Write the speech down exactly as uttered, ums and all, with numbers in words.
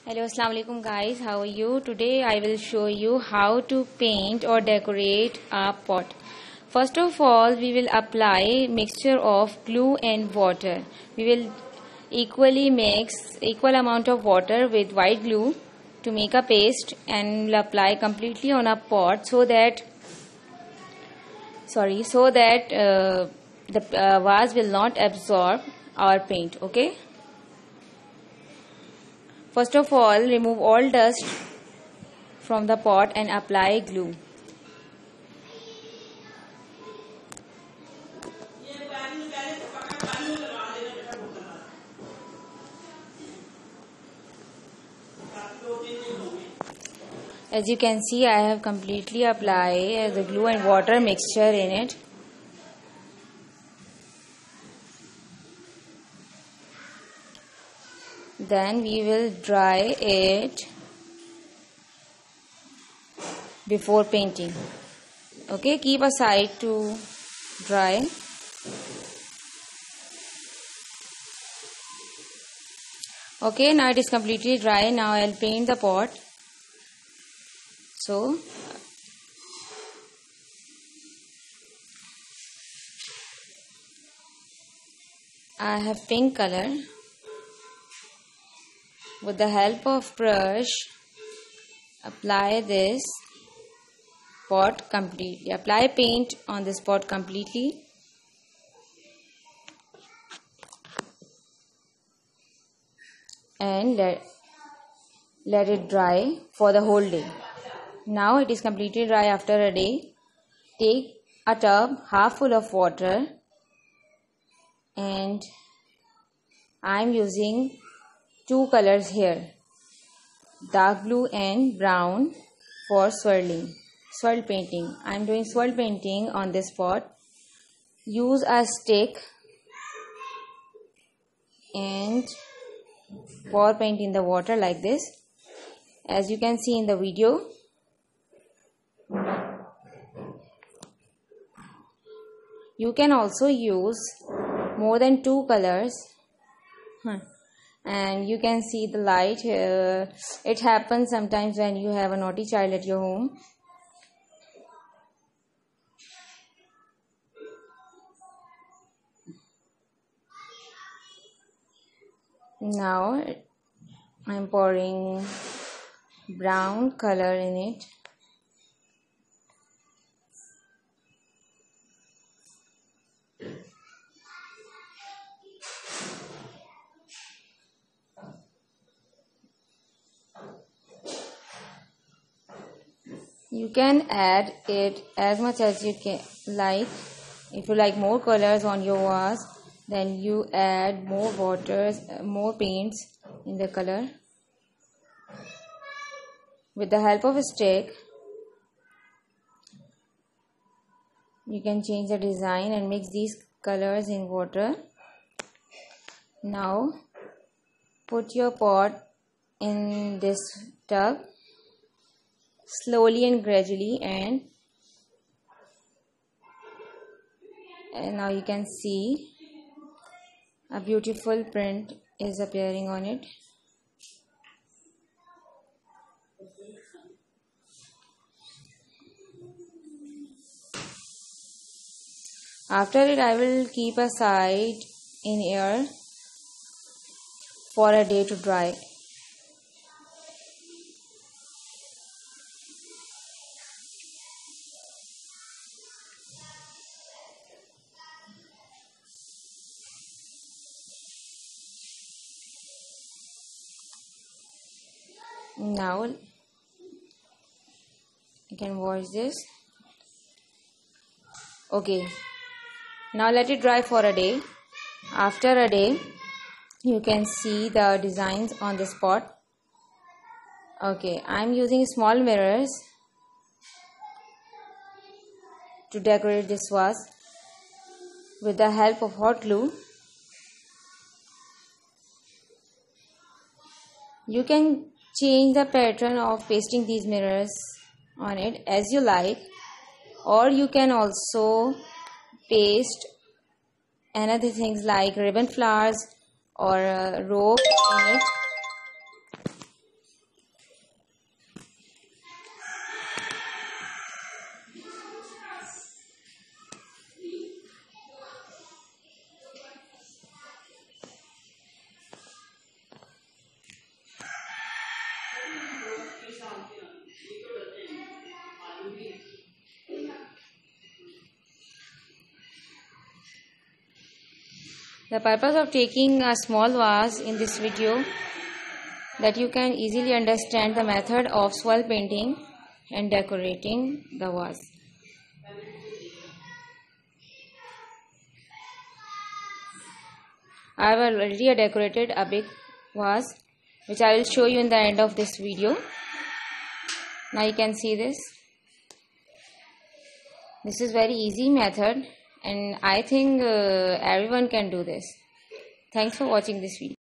Hello, assalamu alaikum guys. How are you? Today I will show you how to paint or decorate a pot. First of all, we will apply mixture of glue and water. We will equally mix equal amount of water with white glue to make a paste, and will apply completely on a pot so that sorry so that uh, the uh, vase will not absorb our paint. Okay. First of all, remove all dust from the pot and apply glue. As you can see, I have completely applied the glue and water mixture in it. Then we will dry it before painting. Okay, keep aside to dry. Okay, now it is completely dry. Now I'll paint the pot. So I have pink color. With the help of brush, apply this pot completely. Apply paint on this pot completely. And let, let it dry for the whole day. Now it is completely dry after a day. Take a tub half full of water, and I am using two colors here, dark blue and brown, for swirling, swirl painting. I am doing swirl painting on this pot. Use a stick and pour paint in the water like this, as you can see in the video. You can also use more than two colors. Huh. And you can see the light. Uh, it happens sometimes when you have a naughty child at your home. Now I am pouring brown color in it. You can add it as much as you can like. If you like more colors on your vase, then you add more waters, more paints in the color. With the help of a stick, you can change the design and mix these colors in water. Now put your pot in this tub slowly and gradually, and, and now you can see a beautiful print is appearing on it. After it, I will keep aside in air for a day to dry. Now you can wash this. Okay, now let it dry for a day. After a day, you can see the designs on this pot. Okay, I am using small mirrors to decorate this vase. With the help of hot glue, you can change the pattern of pasting these mirrors on it as you like, or you can also paste another things like ribbon flowers or a rope in it. The purpose of taking a small vase in this video, that you can easily understand the method of swirl painting and decorating the vase. I have already decorated a big vase, which I will show you in the end of this video. Now you can see this. This is very easy method, and I think uh, everyone can do this. Thanks for watching this video.